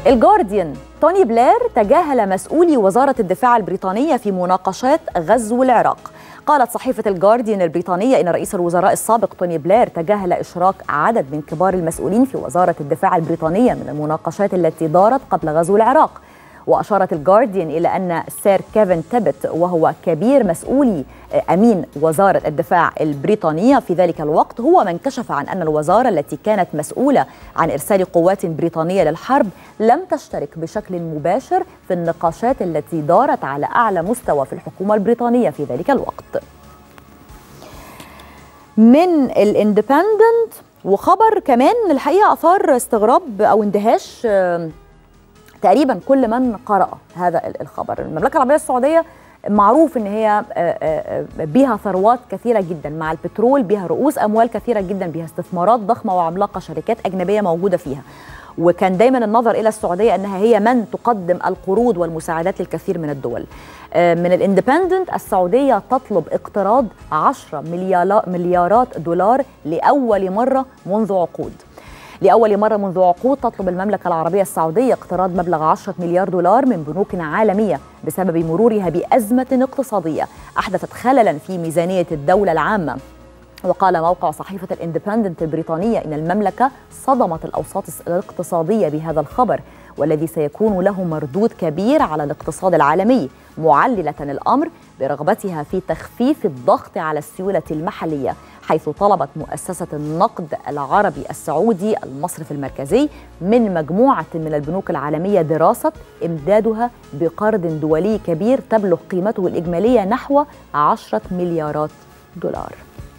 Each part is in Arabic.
الجارديان: توني بلير تجاهل مسؤولي وزارة الدفاع البريطانية في مناقشات غزو العراق. قالت صحيفة الجارديان البريطانية إن رئيس الوزراء السابق توني بلير تجاهل إشراك عدد من كبار المسؤولين في وزارة الدفاع البريطانية من المناقشات التي دارت قبل غزو العراق. وأشارت الجارديان إلى أن سير كيفن تيبت، وهو كبير مسؤولي أمين وزارة الدفاع البريطانية في ذلك الوقت، هو من كشف عن أن الوزارة التي كانت مسؤولة عن إرسال قوات بريطانية للحرب لم تشترك بشكل مباشر في النقاشات التي دارت على أعلى مستوى في الحكومة البريطانية في ذلك الوقت. من الاندبندنت، وخبر كمان الحقيقة أثار استغراب أو اندهاش تقريبا كل من قرأ هذا الخبر. المملكة العربية السعودية معروف ان هي بها ثروات كثيرة جدا مع البترول، بها رؤوس اموال كثيرة جدا، بها استثمارات ضخمة وعملاقة، شركات اجنبية موجودة فيها، وكان دايما النظر الى السعودية انها هي من تقدم القروض والمساعدات للكثير من الدول. من الاندبندنت: السعودية تطلب اقتراض 10 مليارات دولار لأول مرة منذ عقود. لأول مرة منذ عقود تطلب المملكة العربية السعودية اقتراض مبلغ 10 مليار دولار من بنوك عالمية بسبب مرورها بأزمة اقتصادية أحدثت خللا في ميزانية الدولة العامة. وقال موقع صحيفة الاندبندنت البريطانية إن المملكة صدمت الأوساط الاقتصادية بهذا الخبر، والذي سيكون له مردود كبير على الاقتصاد العالمي، معللة الأمر برغبتها في تخفيف الضغط على السيولة المحلية، حيث طلبت مؤسسة النقد العربي السعودي المصرف المركزي من مجموعة من البنوك العالمية دراسة إمدادها بقرض دولي كبير تبلغ قيمته الإجمالية نحو 10 مليارات دولار.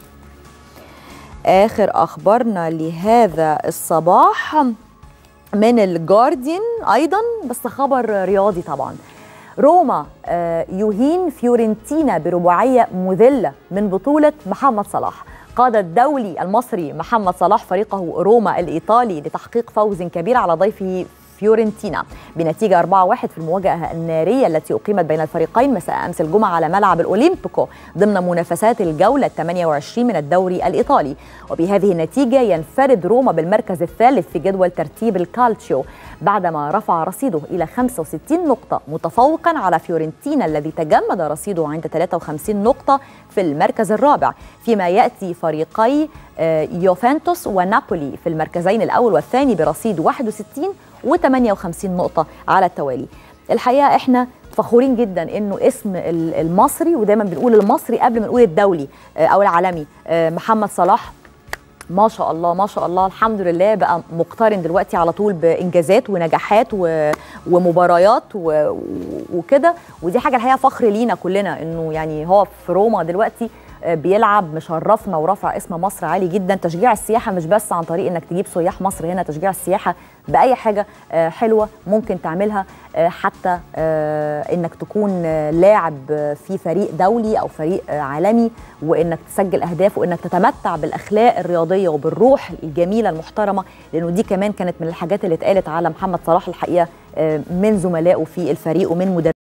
آخر أخبارنا لهذا الصباح من الجارديان أيضا، بس خبر رياضي طبعا. روما يهين فيورنتينا برباعية مذلة من بطولة محمد صلاح. قاد الدولي المصري محمد صلاح فريقه روما الإيطالي لتحقيق فوز كبير على ضيفه فيورنتينا بنتيجة 4-1 في المواجهة النارية التي أقيمت بين الفريقين مساء أمس الجمعة على ملعب الأوليمبيكو ضمن منافسات الجولة 28 من الدوري الإيطالي. وبهذه النتيجة ينفرد روما بالمركز الثالث في جدول ترتيب الكالتشيو بعدما رفع رصيده إلى 65 نقطة، متفوقا على فيورنتينا الذي تجمد رصيده عند 53 نقطة في المركز الرابع، فيما يأتي فريقي يوفنتوس ونابولي في المركزين الأول والثاني برصيد 61 و58 نقطة على التوالي. الحقيقة احنا فخورين جدا انه اسم المصري، ودايما بنقول المصري قبل ما نقول الدولي او العالمي، محمد صلاح ما شاء الله ما شاء الله الحمد لله بقى مقترن دلوقتي على طول بإنجازات ونجاحات ومباريات وكده، ودي حاجة الحقيقة فخر لينا كلنا انه يعني هو في روما دلوقتي بيلعب، مشرفنا ورفع اسم مصر عالي جدا. تشجيع السياحة مش بس عن طريق انك تجيب سياح مصر هنا، تشجيع السياحة بأي حاجة حلوة ممكن تعملها، حتى انك تكون لاعب في فريق دولي او فريق عالمي، وانك تسجل اهداف، وانك تتمتع بالاخلاق الرياضية وبالروح الجميلة المحترمة، لانه دي كمان كانت من الحاجات اللي اتقالت على محمد صلاح الحقيقة من زملائه في الفريق ومن مدربين